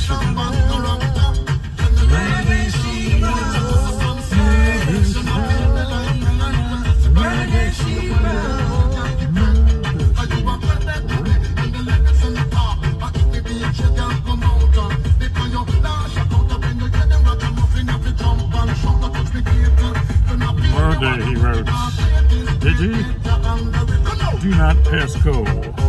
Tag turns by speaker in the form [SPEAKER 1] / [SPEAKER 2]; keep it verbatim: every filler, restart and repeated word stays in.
[SPEAKER 1] Murder, he wrote. Did he? Do not pass go.